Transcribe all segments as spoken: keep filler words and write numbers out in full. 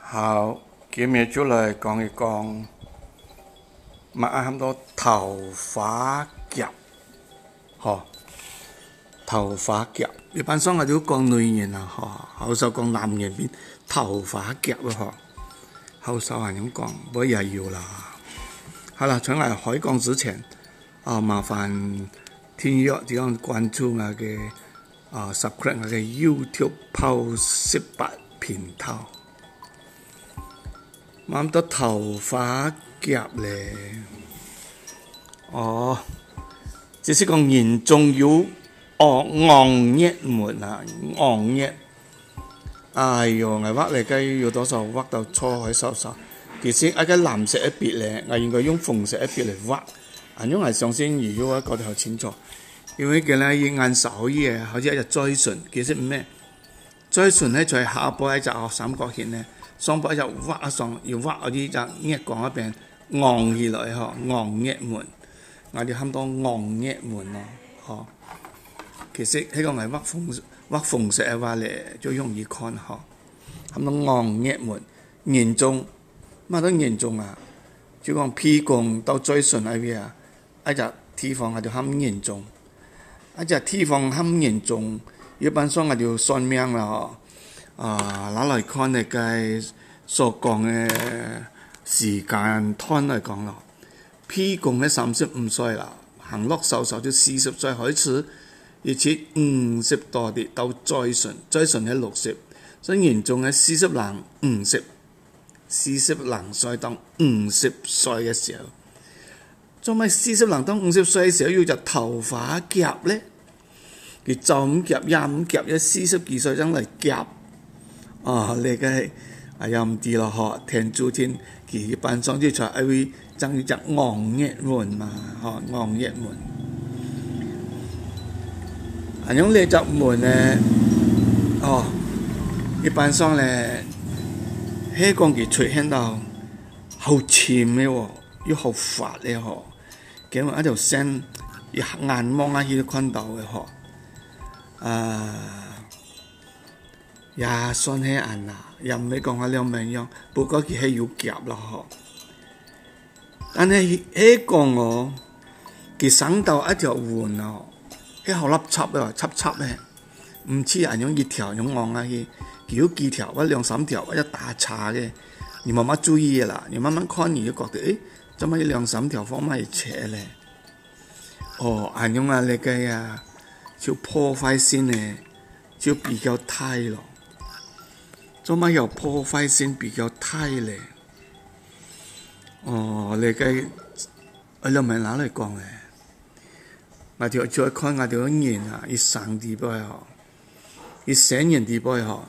好，今日就嚟講一講，乜啱多頭髮夾，嗬，頭髮夾。一般上我哋都講女人啊，嗬，好少講男人邊頭髮夾啊，嗬，好少人咁講，不過也有啦。好啦，在我開講之前，啊，麻煩聽友點樣關注我嘅啊 subscribe 我嘅 YouTube 拋十八頻道。啱到頭髮夾咧，哦，即是講嚴重有哦昂熱門啊，昂熱，哎喲，我畫嚟計有多少畫到錯喺手手，其實一個藍色一筆咧，我應該用紅色一筆嚟畫，因為相信如果我覺得好清楚，因為佢咧要按手嘢，好似一隻嘴唇，其實唔咩，嘴唇咧就係下部一隻三角形咧。上部就畫上，要畫嗰啲就熱講一邊昂起來嗬，昂熱門，我哋喊到昂熱門咯，嗬。其實喺個係畫紅畫紅色嘅話咧，就容易看嗬。喊到昂熱門，嚴重乜都嚴重啊！就講鼻孔到嘴唇嗰邊啊，一隻地方係就喊嚴重，一隻地方喊嚴重，一般上我就算命啦嗬。啊，攞嚟看嚟計所講嘅時間攤嚟講咯，鼻孔咧三十五歲啦，行落手手就四十歲開始，而且五十多啲到嘴唇，嘴唇係六十，所以嚴重係四十零五十，四十零歲到五十歲嘅時候，做咩四十零到五十歲嘅時候要隻頭髮夾咧？佢就咁夾，廿五夾，一四十幾歲真嚟夾。哦，你嘅係又唔知咯，嗬！天主天佢一般上啲才會爭要隻昂熱門嘛，嗬，昂熱門。係用呢隻門咧，哦，一般上咧，香港佢出現到好淺嘅喎，又好滑嘅嗬，咁啊一條線，一眼望下去都看到嘅嗬，啊。也算係硬啦，又唔係講下兩樣樣，不過佢係要夾咯嗬。但係喺講我，佢生到一條環哦，係好粒插嘅，插插嘅，唔似人用一條用昂下去，佢有幾條或兩三條或者打叉嘅，你慢慢注意啦，你慢慢看你就覺得，誒，做乜兩三條方咪扯咧？哦，人用啊你嘅啊，就破壞性嘅，就比較大咯。做乜有破壞性比較大咧？哦，你嘅我兩名哪嚟講咧？我條再看我條人啊，一生地波嗬，一成人地波嗬，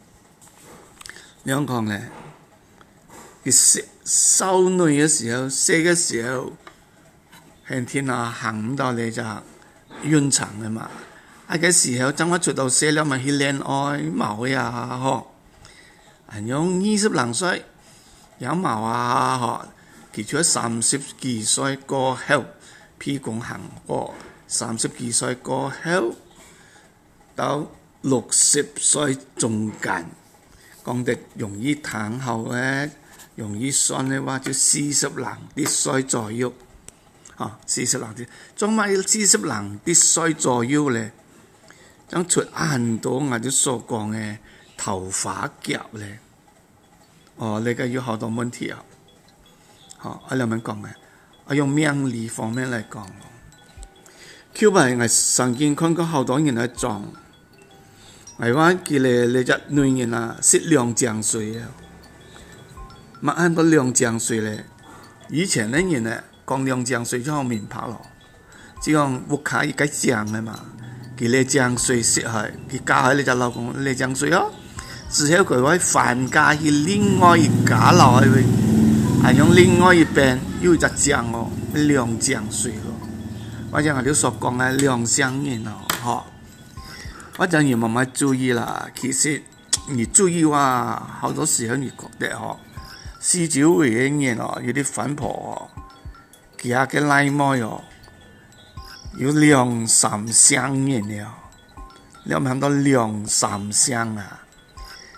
兩講咧，佢少女嘅時候，細嘅時候，向天啊行唔到你就暈床嘅嘛。啊嘅時候，等我出到社了咪去戀愛冇呀嗬。人用二十零歲有毛啊，嗬，佢除咗三十幾歲過後，鼻孔行過三十幾歲過後到六十歲中間，講得容易談後咧，容易算嘅話就四十零啲歲左右，嚇四十零啲，做乜四十零啲歲左右咧？將出很多我哋所講嘅頭髮夾咧。哦，你嘅有好多問題啊！好，我兩邊講嘅，我用命理方面嚟講。Q 牌我曾經看過好多人嚟撞，係話佢哋你隻女人啊，識兩江水啊，乜按到兩江水咧？以前啲人咧講兩江水就好明白咯，只講屋卡一個江嘅嘛，佢哋江水識係，佢嫁喺你隻老公你江水哦。之後佢會反嫁去另外一家落去，係用另外一邊有一隻江哦，兩江水咯。或者我哋所講嘅兩相人哦，嗬。或者你慢慢注意啦，其實你注意話，好多時候你覺得嗬，四周圍嘅人哦，有啲反婆哦，其他嘅奶妹哦，有兩三相人了，你有冇睇到兩三相啊？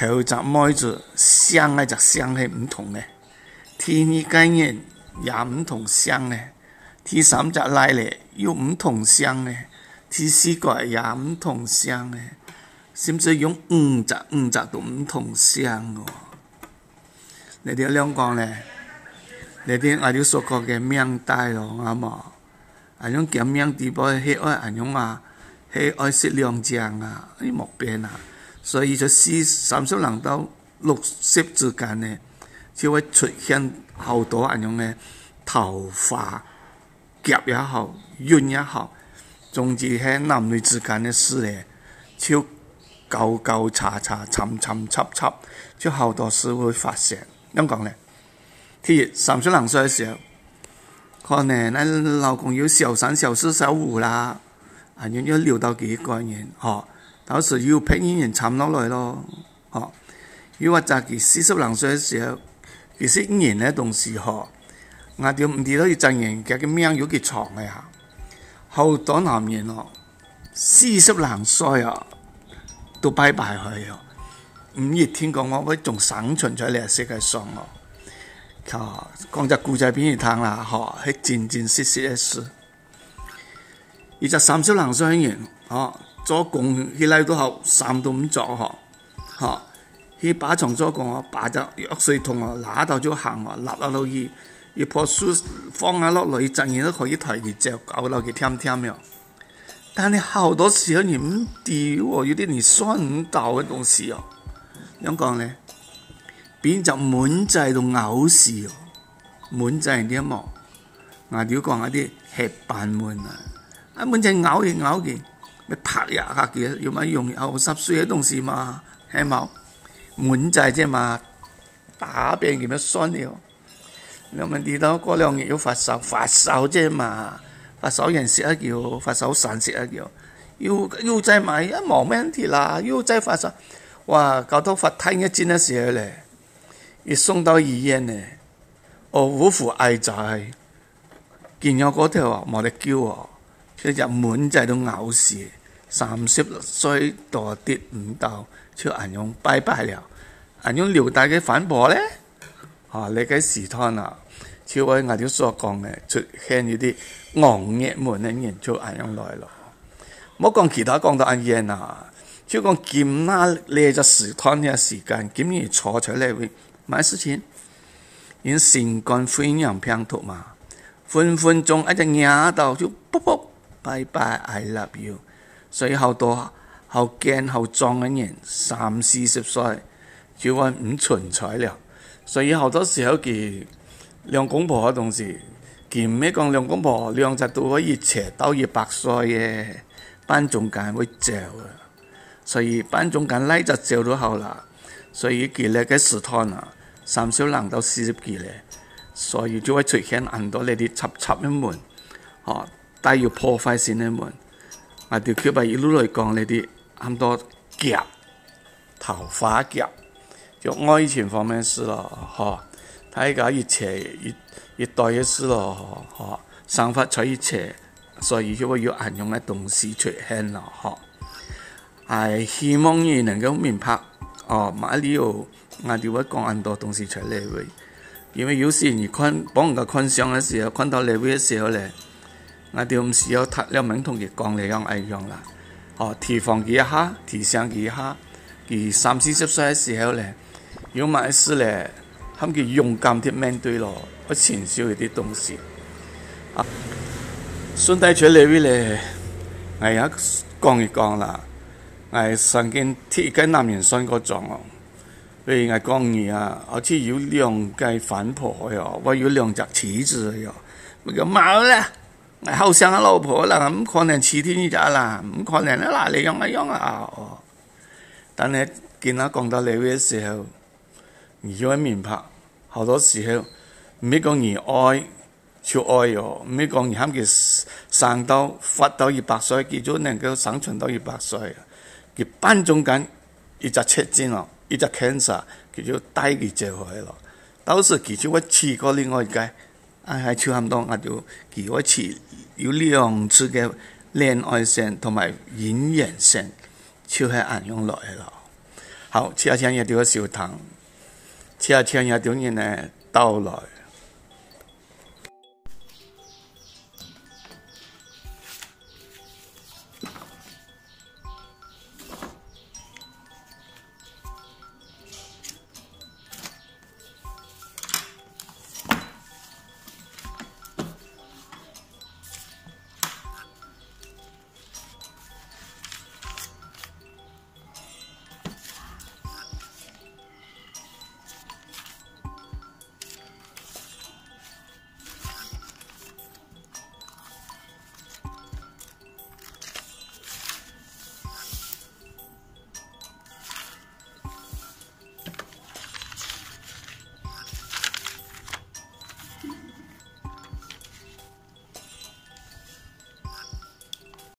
頭隻妹子相咧就相係唔同嘅，第二間嘢也唔同相嘅，第三隻嚟咧又唔同相嘅，第四個也唔同相嘅，甚至用五隻五隻都唔同相嘅。你哋兩講咧，你哋我哋所講嘅命帶咯，啱冇？啊種叫命地步係愛啊種啊，係愛食兩將啊，啲莫變啊。所以就四三十零到六十之間呢，就會出現好多嗰種嘅頭髮夾也好，潤也好，總之係男女之間嘅事咧，就交交叉叉、參參插插，就好多事會發生。點講咧？譬如三十零歲嘅時候，可能你老公有小三、小四、小五啦，啊，要要留到幾個人，嗬。到時要聘演員參落來咯，嗬！如果就佢四十零歲嘅時候，其實演嘅東西嗬，我哋唔知道要證明佢嘅命有幾長嘅呀。好多男人哦，四十零歲啊，都拜拜去哦。唔熱天講我會仲生存在呢個世界上哦。哦，講隻故仔俾你聽啦，嗬，係真真實實嘅事。而就三十零歲嘅人，嗬。做工佢嚟到後，衫都唔着嗬，嗬，佢把床做工哦，把隻藥水桶哦，拿到就行哦，立落落去，一棵樹放下落嚟，陣然都可以抬佢隻，搞到佢甜甜嘅。但係好多時候你唔知喎，有啲你算唔到嘅東西哦。點講咧？變就滿仔到嘔屎哦，滿仔啲冇，我哋講一啲吃飯滿啊，啊滿仔嘔嘅嘔嘅。拍一下嘅，要咪用後十歲嘅東西嘛，係冇滿滯啫嘛，打病佢咪酸了。你咪知道嗰兩日要發燒，發燒啫嘛，發燒人食一叫，發燒散食一叫，要要再買一冇問題啦，要再發燒，哇搞到發太一針嘅時候咧，一送到醫院咧，哦五副癌仔，見咗嗰條啊冇得救啊，佢就滿滯到嘔屎。三十歲多啲唔到，就人用拜拜了。人用遼大嘅反駁咧，啊，你嘅時攤啊，就係我哋所講嘅出現呢啲昂熱門嘅人就人用來咯。唔好講其他講到阿嘢啊，就講今那你就時攤嘅時間，今日坐出嚟會買事情，因新冠肺炎病毒嘛，分分鐘一隻眼到就卜卜拜拜 I love you。所以好多好驚好壯嘅人，三四十歲就話唔存在了。所以好多時候佢兩公婆嘅東西，佢唔係講兩公婆兩隻都可以斜到一百歲嘅，班中間會照啊。所以班中間拉就照到後啦。所以佢咧嘅時攤啊，三十零到四十幾咧，所以就會出現很多呢啲插插嘅門，哦，帶有破壞性嘅門。我哋佢咪一路嚟講呢啲咁多夾頭髮夾，就愛情方面事咯，嗬，睇下一切一一代嘅事咯，嗬，生活在一切，所以就會有人用嘅東西出現咯，嗬，係希望你能夠明白，哦，馬里奧我哋會講很多東西出嚟會，因為有時你看幫人家看相嘅時候，看到嚟會嘅時候咧。我哋唔需要特兩名同佢講嚟樣一樣啦，哦，提防佢一下，提醒佢一下，佢三四十歲嘅時候咧，有乜事咧，咁佢勇敢啲面對咯，去承受一啲東西。啊，順帶出嚟咧，我而家講一講啦，我曾經聽一個男人信過狀哦，譬如我講嘢啊，好似有兩個反婆喲，我有兩隻妻子喲，我講冇啦。後生嘅老婆啦，唔可能似天咋啦，唔可能啦，你樣一樣啊！哦，但係見他講到你嘅時候，你就會明白，好多時候唔係講你愛就愛哦，唔係講你喊佢生到活到一百歲，佢就能夠生存到一百歲。佢班中間一隻赤症咯，一隻 cancer， 佢就帶佢走去咯。到時佢就會試過另外一個。啊，係超咁多，我就幾個次有兩次嘅戀愛線同埋姻緣線，就係咁樣來咯。 好，七十天也到咗小堂，七十天也終於呢到來。